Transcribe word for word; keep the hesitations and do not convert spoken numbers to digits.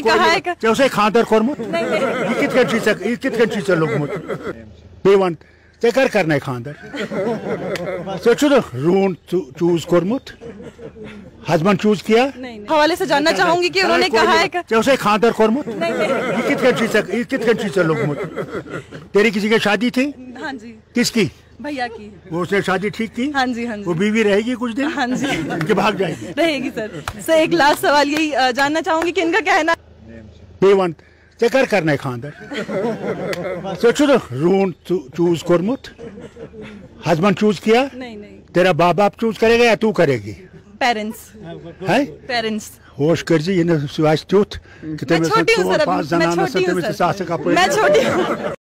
कहा है कि उसे खानदार कोरमुत नहीं नहीं ये कित कन चीज ये कित कन चीज लोगमुत बेवन ते कर करना खानदार सो छु रून चूज कोरमुत हस्बैंड चूज किया नहीं हवाले से जानना चाहूंगी कि उन्होंने कहा है कि उसे खानदार कोरमुत नहीं नहीं ये कित कन चीज ये कित कन चीज लोगमुत तेरी किसी की शादी थी हाँ जी किसकी भैया की वो उसने शादी ठीक की हाँ जी हाँ जी वो बीवी रहेगी कुछ दिन हाँ जी इनके भाग जाएगी रहेगी सर सर एक लास्ट सवाल यही अ, जानना चाहूंगी कि इनका कहना बेवन ते कर करना खानदार सो छु रून चूज कोरमुत हस्बैंड चूज किया नहीं नहीं तेरा बाप बाप चूज करेगा या तू करेगी पेरेंट्स है पेरेंट्स होश कर जी इन सुवास त्यूत कि मैं छोटी हूँ सर पांच मैं जनाना छोटी हूँ से सर सास का मैं छोटी हूँ